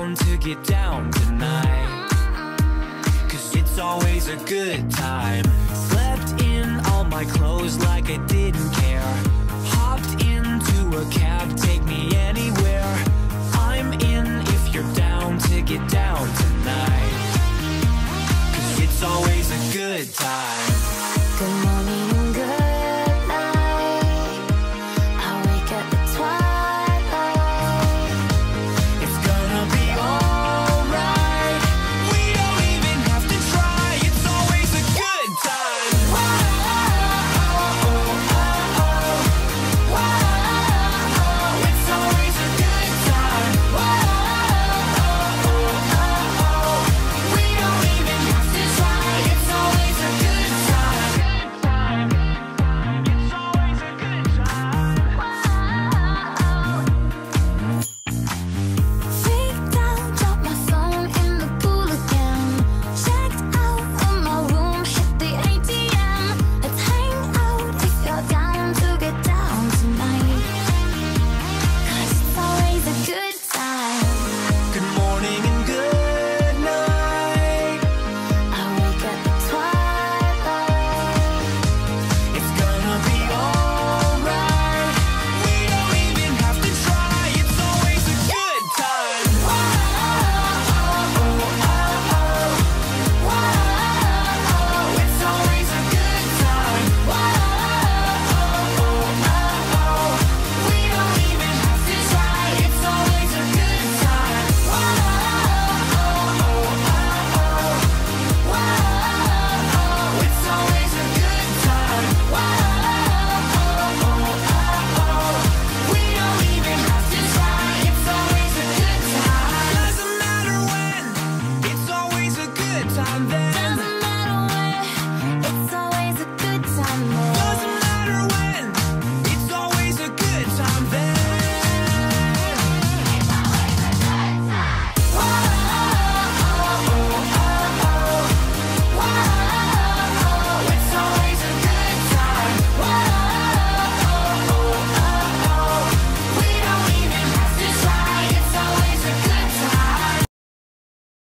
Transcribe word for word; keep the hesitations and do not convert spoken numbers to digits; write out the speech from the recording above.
down to get down tonight, 'cause it's always a good time. Slept in all my clothes like I didn't care. Hopped into a cab, take me anywhere. I'm in if you're down to get down tonight, 'cause it's always a good time. Good morning.